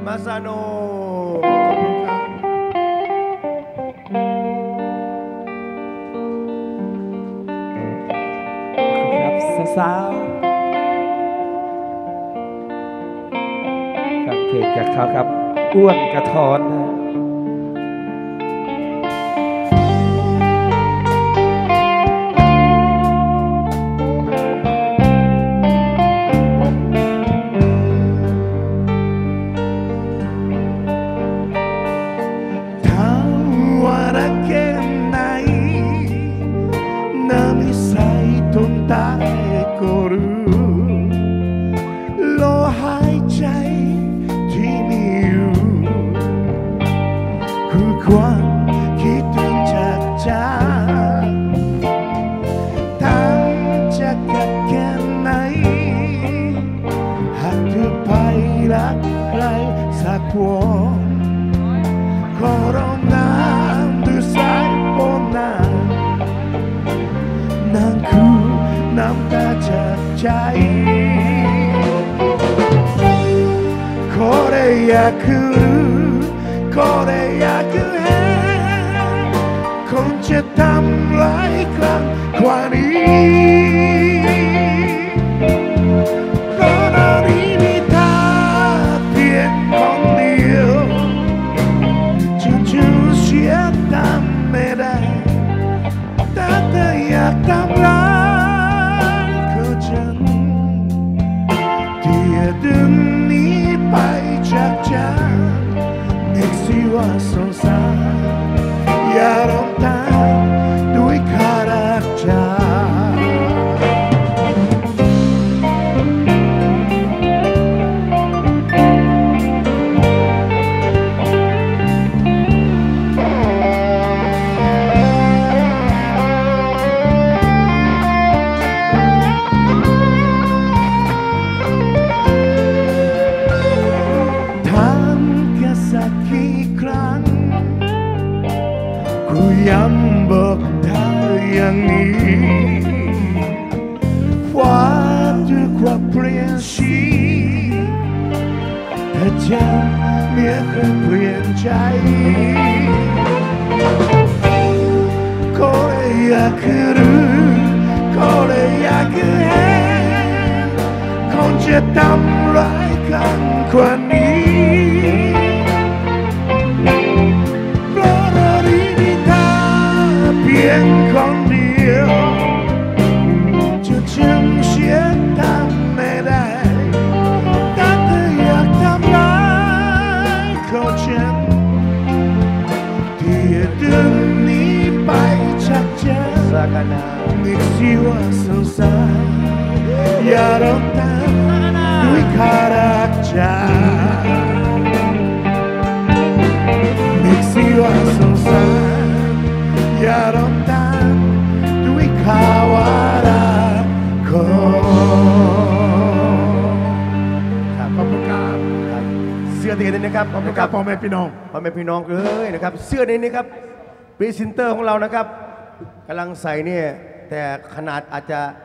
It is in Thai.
มาซาโนครับสาวๆฟังเพลงกับเขาครับอ้วนกระทอนนะความคิดถึงจากใจทั้งจะกัดแค่ไหนหากเธอไปรักใครสักคนขอร้องน้ำด้วยสายฝนนั่นคือน้ำตาจากใจこれ焼くこれ焼くคงจะทำหลายครั้งกว่านี้เพราะเรานี้มีเธอเพียงคนเดียวจู่ๆเสียทำไม่ได้แต่เธออยากทำร้ายก็ฉันที่จะดึงนี้ไปจากใจนึกสิว่าสงสารอย่าร้องตามด้วยคารักใจทำแค่สักกี่ครั้งกูย้ำบอกเธออย่างนี้ว่าด้วยความเปลี่ยนชีเธอจะไม่เคยเปลี่ยนใจก็เลยอยากรู้ก็เลยอยากเห็นคงจะทำร้ายกันกว่านี้เพียงคนเดียวจะจึงเสียทำไม่ได้แต่เธออยากทำร้ายก็ฉันที่จะดึงนี้ไปจากใจนึกสิว่าสงสารอย่าร้องตามด้วยคารักใจนึกสิว่าสงสารอย่าร้องตามด้วยคาวารักครับขอบคุณครับเสื้อตีนี้นะครับขอบคุณครับพ่อแม่พี่น้องเลยนะครับเสื้อนี้นะครับพรีเซนเตอร์ของเรานะครับกำลังใส่เนี่ยแต่ขนาดอาจจะ